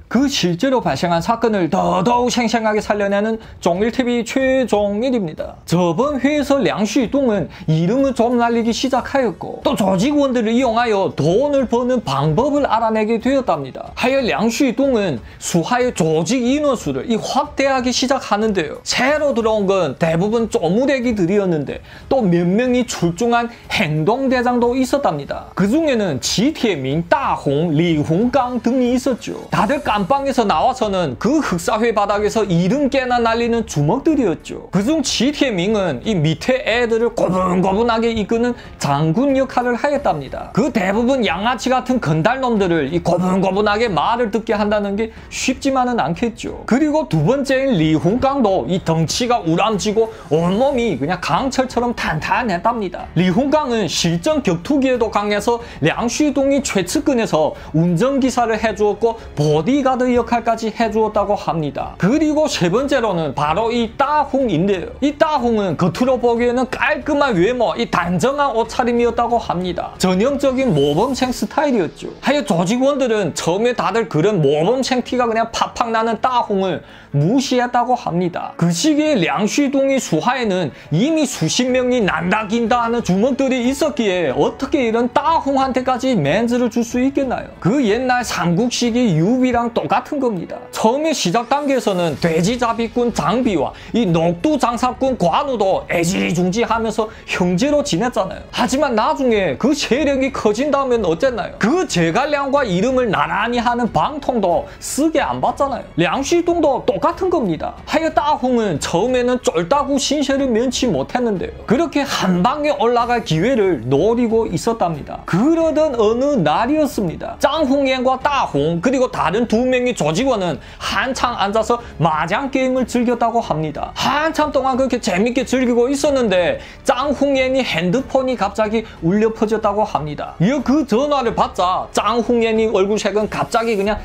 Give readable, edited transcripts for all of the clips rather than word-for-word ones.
그 실제로 발생한 사건을 더더욱 생생하게 살려내는 종일TV 최종일입니다. 저번 회에서 량슈동은 이름을 좀 날리기 시작하였고 또 조직원들을 이용하여 돈을 버는 방법을 알아내게 되었답니다. 하여 량슈동은 수하의 조직 인원수를 확대하기 시작하는데요. 새로 들어온 건 대부분 쪼무레기들이었는데 또 몇 명이 출중한 행동대장도 있었답니다. 그 중에는 지태민, 따홍, 리홍강 등이 있었죠. 다들 깜빵에서 나와서는 그 흑사회 바닥에서 이름 깨나 날리는 주먹들이었죠. 그중 지태민은 이 밑에 애들을 고분고분하게 이끄는 장군 역할을 하였답니다. 그 대부분 양아치 같은 건달놈들을 이 고분고분하게 말을 듣게 한다는 게 쉽지만은 않겠죠. 그리고 두 번째인 리홍강도 이 덩치가 우람지고 온몸이 그냥 강철처럼 탄탄했답니다. 리홍강은 실전 격투기에도 강해서 량슈동이 최측근에서 운전기사를 해주었고 보디가드 역할까지 해주었다고 합니다. 그리고 세 번째로는 바로 이 따홍인데요. 이 따홍은 겉으로 보기에는 깔끔한 외모, 이 단정한 옷차림이었다고 합니다. 전형적인 모범생 스타일이었죠. 하여 조직원들은 처음에 다들 그런 모범생 티가 그냥 팍팍 나는 따홍을 무시했다고 합니다. 그 시기에 량슈동이 수하에는 이미 수십 명이 난다 긴다 하는 주먹들이 있었기에 어떻게 이런 따홍한테까지 맨즈를 줄 수 있겠나요? 그 옛날 삼국시기 유비랑 똑같은 겁니다. 처음에 시작 단계에서는 돼지잡이꾼 장비와 이 녹두장사꾼 관우도 애지중지하면서 형제로 지냈잖아요. 하지만 나중에 그 세력이 커진 다음엔 어쨌나요? 그 제갈량과 이름을 나란히 하는 방통도 쓰게 안 봤잖아요. 량슈동도 똑같은 겁니다. 하여 따홍은 처음에는 쫄따구 신세를 면치 못했는데요. 그렇게 한 방에 올라갈 기회를 노리고 있었답니다. 그러던 어느 날이었습니다. 짱홍옌과 따홍 그리고 다른 두 명의 조직원은 한창 앉아서 마장 게임을 즐겼다고 합니다. 한참 동안 그렇게 재밌게 즐기고 있었는데 짱홍옌이 핸드폰이 갑자기 울려 퍼졌다고 합니다. 이어 그 전화를 받자 짱홍옌이 얼굴색은 갑자기 그냥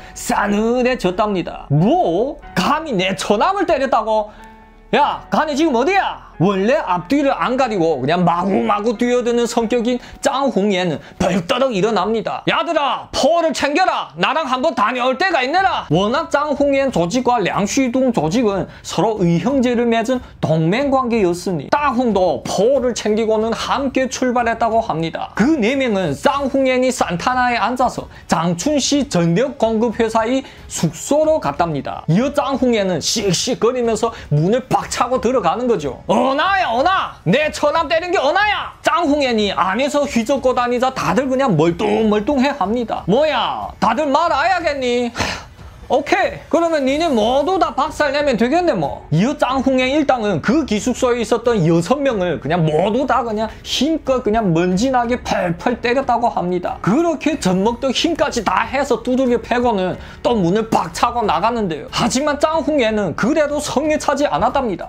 싸늘해졌답니다. 뭐? 감히 내 처남을 때렸다고? 야, 가네 지금 어디야? 원래 앞뒤를 안 가리고 그냥 마구마구 뛰어드는 성격인 짱홍옌은 벌떡 일어납니다. 야들아, 포를 챙겨라. 나랑 한번 다녀올 때가 있네라. 워낙 짱홍옌 조직과 량슈동 조직은 서로 의형제를 맺은 동맹관계였으니 따홍도 포를 챙기고는 함께 출발했다고 합니다. 그 네 명은 짱홍옌이 산타나에 앉아서 장춘시 전력공급회사의 숙소로 갔답니다. 이어 짱홍옌은 씩씩거리면서 문을 박 차고 들어가는 거죠. 어나야 어나! 내 처남 때린 게 어나야! 짱홍옌이 안에서 휘젓고 다니자 다들 그냥 멀뚱멀뚱해 합니다. 뭐야, 다들 말아야겠니? 오케이, 그러면 니네 모두 다 박살내면 되겠네 뭐. 이어 짱홍옌 일당은 그 기숙소에 있었던 6명을 그냥 모두 다 그냥 힘껏 그냥 먼지나게 펄펄 때렸다고 합니다. 그렇게 젖먹던 힘까지 다 해서 두들겨 패고는 또 문을 박 차고 나갔는데요. 하지만 짱홍옌은 그래도 성에 차지 않았답니다.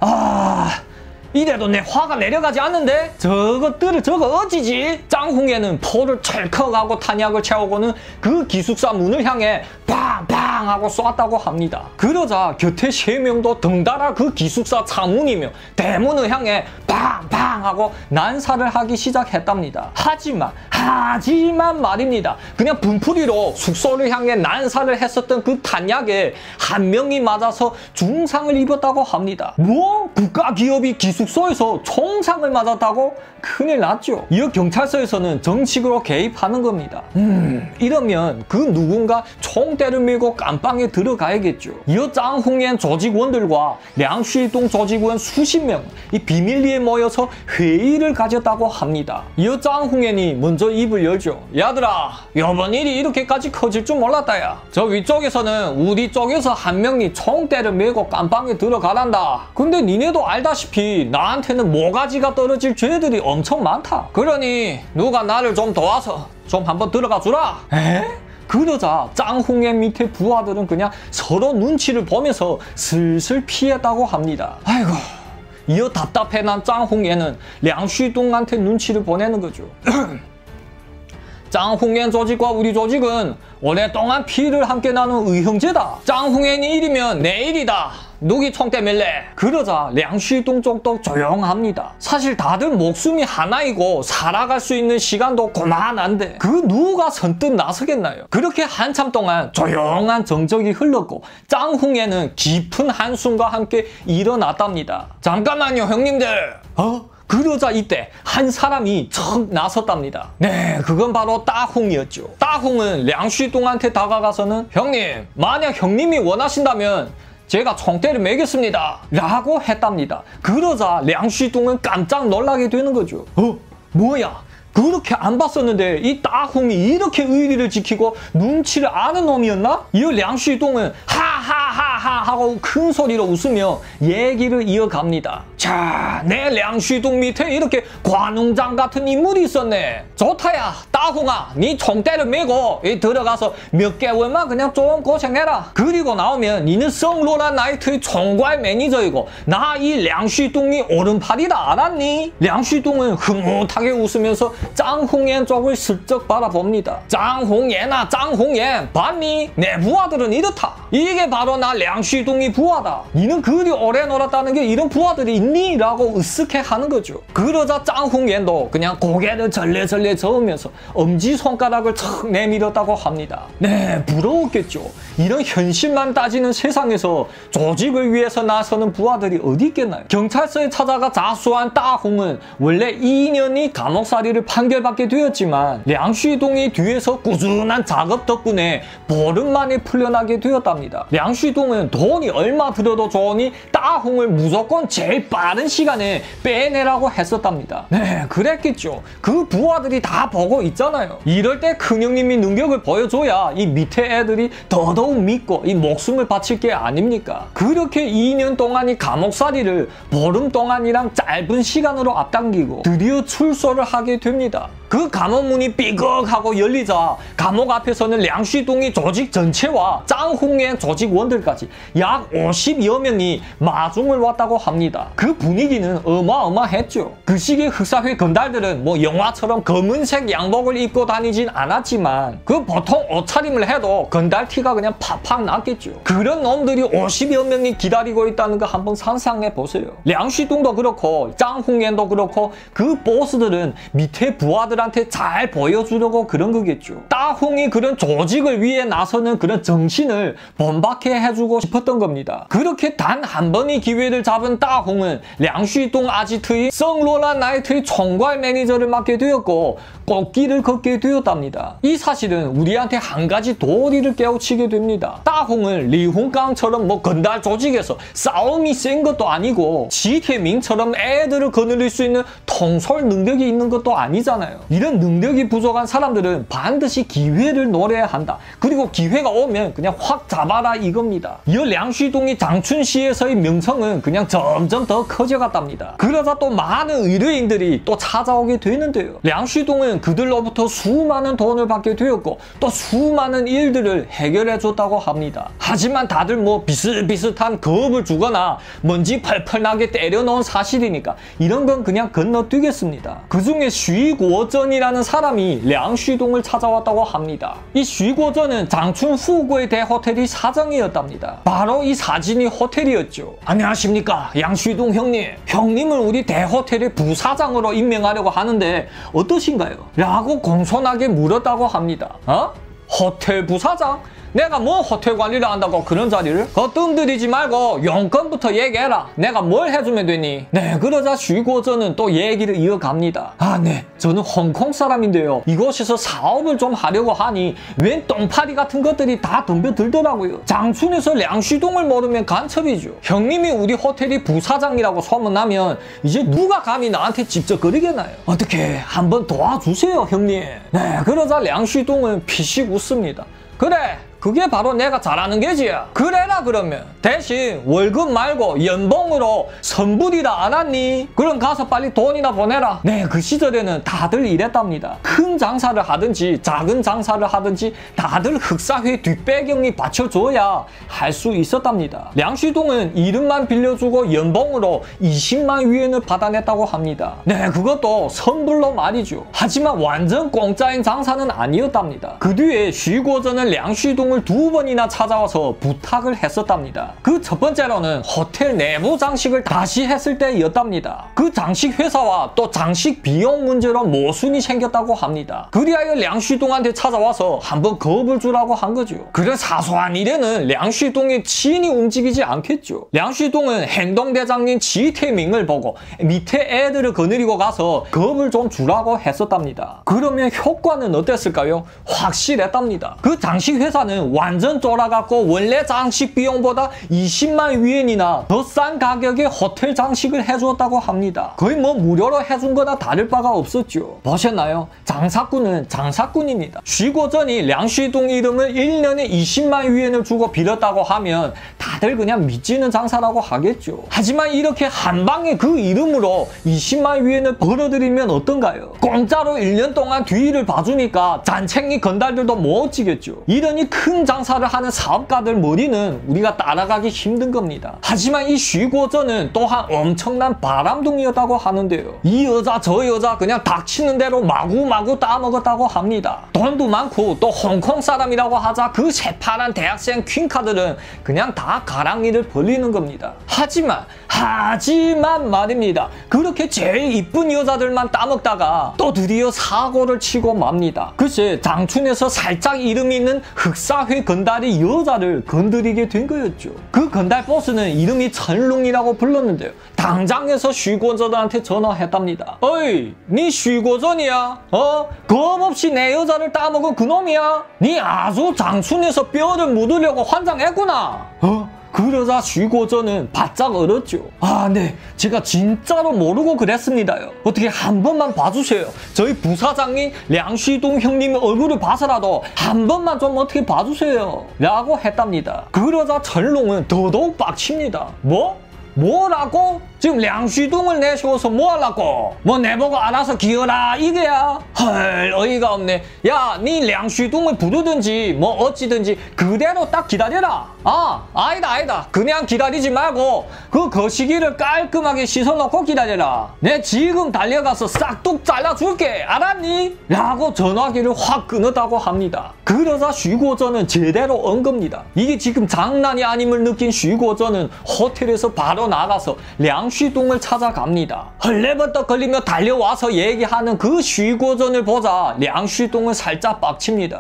이래도 내 화가 내려가지 않는데? 저것들을 저거 어찌지? 짱홍옌은 포를 철컥하고 탄약을 채우고는 그 기숙사 문을 향해 팡팡 하고 쐈다고 합니다. 그러자 곁에 3명도 덩달아 그 기숙사 차문이며 대문을 향해 팡팡 하고 난사를 하기 시작했답니다. 하지만 말입니다. 그냥 분풀이로 숙소를 향해 난사를 했었던 그 탄약에 한 명이 맞아서 중상을 입었다고 합니다. 뭐? 국가기업이 기숙소에서 총상을 맞았다고? 큰일 났죠. 이어 경찰서에서는 정식으로 개입하는 겁니다. 이러면 그 누군가 총대를 밀고 깜빵에 들어가야겠죠. 이어 짱홍옌 조직원들과 량슈동 조직원 수십 명 이 비밀리에 모여서 회의를 가졌다고 합니다. 이어 짱홍옌이 먼저 입을 열죠. 야들아, 이번 일이 이렇게까지 커질 줄 몰랐다 야. 저 위쪽에서는 우리 쪽에서 한 명이 총대를 밀고 깜빵에 들어가란다. 근데 니네도 알다시피 나한테는 모가지가 떨어질 죄들이 엄청 많다. 그러니 누가 나를 좀 도와서 좀 한번 들어가 주라. 에? 그러자 짱홍옌 밑에 부하들은 그냥 서로 눈치를 보면서 슬슬 피했다고 합니다. 아이고, 이어 답답해난 짱홍옌은 량슈동한테 눈치를 보내는 거죠. 짱홍옌 조직과 우리 조직은 오랫동안 피를 함께 나눈 의형제다. 짱홍옌이 일이면 내 일이다. 누기 총대 밀래? 그러자 량쉬동 쪽도 조용합니다. 사실 다들 목숨이 하나이고 살아갈 수 있는 시간도 고만한데 그 누가 선뜻 나서겠나요? 그렇게 한참 동안 조용한 정적이 흘렀고 짱홍에는 깊은 한숨과 함께 일어났답니다. 잠깐만요 형님들. 그러자 이때 한 사람이 척 나섰답니다. 네, 그건 바로 따홍이었죠. 따홍은 량쉬동한테 다가가서는 형님, 만약 형님이 원하신다면 제가 총대를 매겠습니다 라고 했답니다. 그러자 량쉬동은 깜짝 놀라게 되는 거죠. 뭐야? 그렇게 안 봤었는데 이 따홍이 이렇게 의리를 지키고 눈치를 아는 놈이었나? 이 량쉬동은 하하하하 하고 큰 소리로 웃으며 얘기를 이어갑니다. 자, 내 량쉬동 밑에 이렇게 관웅장 같은 인물이 있었네. 좋다야, 따홍아, 네 총대를 메고 들어가서 몇 개월만 그냥 좀 고생해라. 그리고 나오면 니는 성로란 나이트의 총괄 매니저이고 나 이 량쉬동이 오른팔이다 알았니? 량쉬동은 흐뭇하게 웃으면서 짱홍옌 쪽을 슬쩍 바라봅니다. 짱홍옌아 짱홍옌, 봤니? 내 부하들은 이렇다. 이게 바로 나 량쉬동이 부하다. 니는 그리 오래 놀았다는 게 이런 부하들이 있니? 라고 으쓱해 하는 거죠. 그러자 짱홍옌도 그냥 고개를 절레절레 저으면서 엄지손가락을 척 내밀었다고 합니다. 네, 부러웠겠죠. 이런 현실만 따지는 세상에서 조직을 위해서 나서는 부하들이 어디 있겠나요? 경찰서에 찾아가 자수한 따홍은 원래 2년이 감옥살이를 판결받게 되었지만 량쉬동이 뒤에서 꾸준한 작업 덕분에 보름 만에 풀려나게 되었답니다. 량쉬동은 돈이 얼마 들어도 좋으니 따홍을 무조건 제일 빠른 시간에 빼내라고 했었답니다. 네, 그랬겠죠. 그 부하들이 다 보고 있잖아요. 이럴 때 큰형님이 능력을 보여줘야 이 밑에 애들이 더더욱 믿고 이 목숨을 바칠 게 아닙니까? 그렇게 2년 동안이 감옥살이를 보름 동안이랑 짧은 시간으로 앞당기고 드디어 출소를 하게 됩니다. 그 감옥문이 삐걱하고 열리자 감옥 앞에서는 량쉬동이 조직 전체와 짱홍의 조직원들까지 약 50여 명이 마중을 왔다고 합니다. 그 분위기는 어마어마했죠. 그 시기 흑사회 건달들은 뭐 영화처럼 검은색 양복을 입고 다니진 않았지만 그 보통 옷차림을 해도 건달 티가 그냥 팍팍 났겠죠. 그런 놈들이 50여 명이 기다리고 있다는 거 한번 상상해 보세요. 량쉬동도 그렇고 짱홍옌도 그렇고 그 보스들은 밑에 부하들한테 잘 보여주려고 그런 거겠죠. 따홍이 그런 조직을 위해 나서는 그런 정신을 본받게 해주고 싶었던 겁니다. 그렇게 단 한 번의 기회를 잡은 따홍은 량쉬동 아지트의 성로란 나이트의 총괄 매니저를 맡게 되었고 꽃길을 걷게 되었답니다. 이 사실은 우리한테 한 가지 도리를 깨우치게 됩니다. 따홍은 리훈깡처럼 뭐 건달 조직에서 싸움이 센 것도 아니고 지태민처럼 애들을 거느릴 수 있는 통솔 능력이 있는 것도 아니잖아요. 이런 능력이 부족한 사람들은 반드시 기회를 노려야 한다. 그리고 기회가 오면 그냥 확 잡아라 이겁니다. 이 량쉬동이 장춘시에서의 명성은 그냥 점점 더 커져갔답니다. 그러다 또 많은 의뢰인들이 또 찾아오게 되는데요. 량쉬동은 그들로부터 수많은 돈을 받게 되었고 또 수많은 일들을 해결해 줬다고 합니다. 하지만 다들 뭐 비슷비슷한 겁을 주거나 먼지 펄펄 나게 때려놓은 사실이니까 이런 건 그냥 건너뛰겠습니다. 그 중에 쉬고전이라는 사람이 량쉬동을 찾아왔다고 합니다. 이 쉬고전은 장춘 후구의 대호텔이 사장이었답니다. 바로 이 사진이 호텔이었죠. 안녕하십니까 양쉬동 형님. 형님을 우리 대호텔의 부사장으로 임명하려고 하는데 어떠신가요? 라고 공손하게 물었다고 합니다. 호텔 부사장? 내가 뭐 호텔 관리를 한다고 그런 자리를? 뜸들이지 말고 용건부터 얘기해라. 내가 뭘 해주면 되니? 네, 그러자 쉬고전은 또 얘기를 이어갑니다. 네, 저는 홍콩 사람인데요. 이곳에서 사업을 좀 하려고 하니 웬 똥파리 같은 것들이 다 덤벼들더라고요. 장춘에서 량쉬동을 모르면 간첩이죠. 형님이 우리 호텔이 부사장이라고 소문나면 이제 누가 감히 나한테 직접 거리겠나요? 어떻게 한번 도와주세요 형님. 네, 그러자 량쉬동은 피식 웃습니다. 그래, 그게 바로 내가 잘하는 게지. 그래라 그러면 대신 월급 말고 연봉으로 선불이라 안 왔니? 그럼 가서 빨리 돈이나 보내라. 네, 그 시절에는 다들 이랬답니다. 큰 장사를 하든지 작은 장사를 하든지 다들 흑사회 뒷배경이 받쳐줘야 할 수 있었답니다. 량쉬동은 이름만 빌려주고 연봉으로 20만 위엔을 받아냈다고 합니다. 네, 그것도 선불로 말이죠. 하지만 완전 공짜인 장사는 아니었답니다. 그 뒤에 쉬고전은 량쉬동을 량쉬동을 2번이나 찾아와서 부탁을 했었답니다. 그 첫 번째로는 호텔 내부 장식을 다시 했을 때였답니다. 그 장식 회사와 또 장식 비용 문제로 모순이 생겼다고 합니다. 그리하여 량쉬동한테 찾아와서 한번 겁을 주라고 한 거죠. 그런 사소한 일에는 량쉬동의 친히 움직이지 않겠죠. 량쉬동은 행동대장님 지태밍을 보고 밑에 애들을 거느리고 가서 겁을 좀 주라고 했었답니다. 그러면 효과는 어땠을까요? 확실했답니다. 그 장식 회사는 완전 쫄아갖고 원래 장식 비용보다 20만 위엔이나 더 싼 가격에 호텔 장식을 해주었다고 합니다. 거의 뭐 무료로 해준 거나 다를 바가 없었죠. 보셨나요? 장사꾼은 장사꾼입니다. 쉬고 전이 량쉬동 이름을 1년에 20만 위엔을 주고 빌었다고 하면 다들 그냥 믿지는 장사라고 하겠죠. 하지만 이렇게 한 방에 그 이름으로 20만 위엔을 벌어들이면 어떤가요? 공짜로 1년 동안 뒤를 봐주니까 잔챙이 건달들도 못 지겠죠. 이러니 큰 장사를 하는 사업가들 머리는 우리가 따라가기 힘든 겁니다. 하지만 이 쉬고전은 또한 엄청난 바람둥이였다고 하는데요. 이 여자 저 여자 그냥 닥치는 대로 마구마구 따먹었다고 합니다. 돈도 많고 또 홍콩 사람이라고 하자 그 새파란 대학생 퀸카들은 그냥 다 가랑이를 벌리는 겁니다. 하지만 말입니다. 그렇게 제일 이쁜 여자들만 따먹다가 또 드디어 사고를 치고 맙니다. 글쎄 장춘에서 살짝 이름이 있는 흑사회 건달이 여자를 건드리게 된 거였죠. 그 건달 보스는 이름이 천룽이라고 불렀는데요. 당장에서 쉬고전한테 전화했답니다. 어이, 니 쉬고전이야? 겁 없이 내 여자를 따먹은 그놈이야? 니 아주 장춘에서 뼈를 묻으려고 환장했구나. 그러자 쉬고전은 바짝 얼었죠. 아, 네. 제가 진짜로 모르고 그랬습니다요. 어떻게 한 번만 봐주세요. 저희 부사장님 량쉬동 형님 얼굴을 봐서라도 한 번만 좀 어떻게 봐주세요. 라고 했답니다. 그러자 천룽은 더더욱 빡칩니다. 뭐라고? 지금 량쉬동을 내세워서 뭐 하려고? 뭐 내보고 알아서 기어라 이게야? 헐, 어이가 없네. 야, 니 량쉬동을 부르든지 뭐 어찌든지 그대로 딱 기다려라. 아니다. 그냥 기다리지 말고 그 거시기를 깔끔하게 씻어놓고 기다려라. 내 지금 달려가서 싹둑 잘라줄게. 알았니? 라고 전화기를 확 끊었다고 합니다. 그러자 쉬고전은 제대로 온 겁니다. 이게 지금 장난이 아님을 느낀 쉬고전은 호텔에서 바로 나가서 량쉬동을 찾아갑니다. 헐레벌떡 걸리며 달려와서 얘기하는 그 쉬고전을 보자 량쉬동은 살짝 빡칩니다.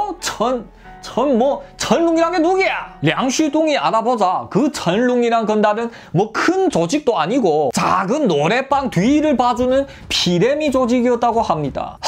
천룽이란 게 누구야? 량쉬동이 알아보자 그 천룽이란 건달은 뭐 큰 조직도 아니고 작은 노래방 뒤를 봐주는 피레미 조직이었다고 합니다.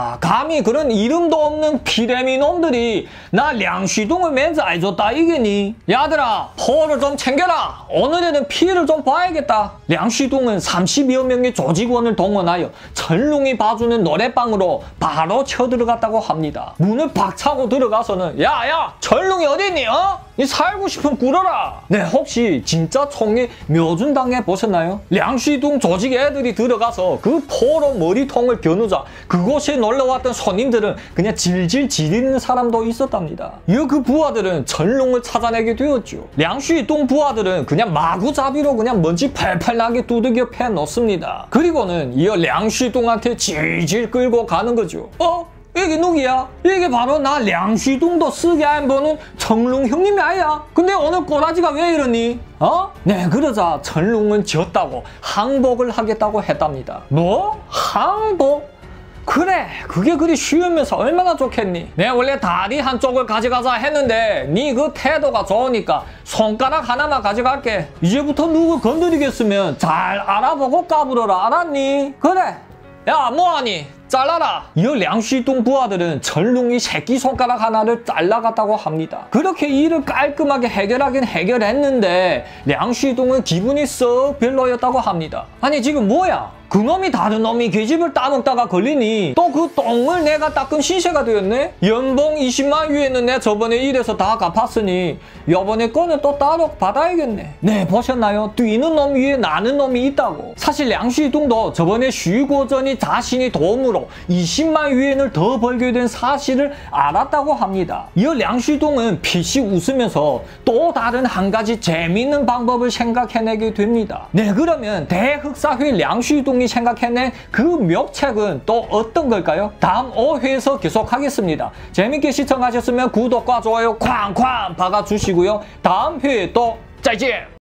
감히 그런 이름도 없는 피레미 놈들이 나 량쉬동을 면제해줬다 이게니? 야들아, 포를 좀 챙겨라. 오늘에는 피해를 좀 봐야겠다. 량쉬동은 30여 명의 조직원을 동원하여 천룽이 봐주는 노래방으로 바로 쳐들어갔다고 합니다. 문을 박차고 들어가서는 야, 천룽이 어딨니? 니 살고 싶으면 굴어라. 네, 혹시 진짜 총에 묘준당해 보셨나요? 량쉬동 조직 애들이 들어가서 그 포로 머리통을 겨누자 그곳에 놀러왔던 손님들은 그냥 질질 지리는 사람도 있었답니다. 그 부하들은 천룽을 찾아내게 되었죠. 량쉬동 부하들은 그냥 마구잡이로 그냥 먼지 팔팔 나게 두들겨 패 놓습니다. 그리고는 이어 량쉬동한테 질질 끌고 가는 거죠. 이게 누구야? 이게 바로 나 량쉬동도 쓰게 안 보는 천룽 형님이 아야. 근데 오늘 꼬라지가 왜 이러니? 네, 그러자 천룽은 졌다고 항복을 하겠다고 했답니다. 뭐? 항복? 그래, 그게 그리 쉬우면서 얼마나 좋겠니? 내가 원래 다리 한쪽을 가져가자 했는데 네 그 태도가 좋으니까 손가락 하나만 가져갈게. 이제부터 누구 건드리겠으면 잘 알아보고 까불어라. 알았니? 그래. 야, 뭐하니? 잘라라. 이어 량쉬동 부하들은 천룽이 새끼손가락 하나를 잘라갔다고 합니다. 그렇게 일을 깔끔하게 해결하긴 해결했는데 량쉬동은 기분이 썩 별로였다고 합니다. 아니 지금 뭐야? 그놈이 다른 놈이 계집을 따먹다가 걸리니 또 그 똥을 내가 닦은 신세가 되었네? 연봉 20만 위에는 내 저번에 일해서 다 갚았으니 요번에 거는 또 따로 받아야겠네. 네, 보셨나요? 뛰는 놈 위에 나는 놈이 있다고. 사실 량쉬동도 저번에 쉬고전이 자신이 도움으로 20만 위엔을 더 벌게 된 사실을 알았다고 합니다. 이어 량쉬동은 피식 웃으면서 또 다른 한 가지 재미있는 방법을 생각해내게 됩니다. 네, 그러면 대흑사회 량쉬동 량슈동이 생각해낸 그 묘책은 또 어떤 걸까요? 다음 5회에서 계속하겠습니다. 재밌게 시청하셨으면 구독과 좋아요 쾅쾅 박아주시고요. 다음 회에 또 再见